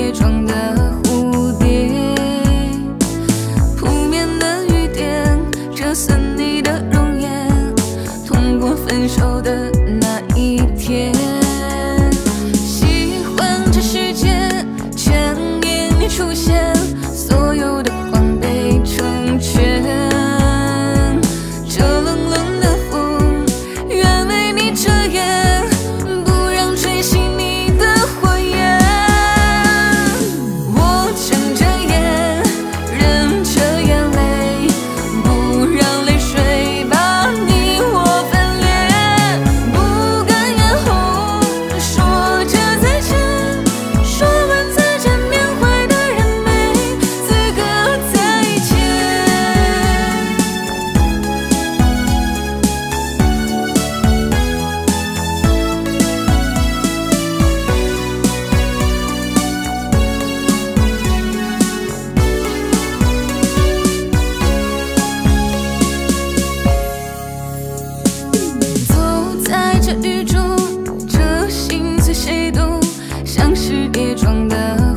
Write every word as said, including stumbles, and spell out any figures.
蝶状的蝴蝶，扑面的雨点折损你的容颜，痛过分手的那一天。喜欢这世界全因你出现，所有的光被成全。这冷冷的风，愿为你遮掩，不让吹熄你的火焰。我睁着眼，忍着眼泪，不让泪水把你我分裂。不敢眼红，说着再见，说完再见，缅怀的人没资格再见。走在这雨中，这心随谁动，像是跌撞的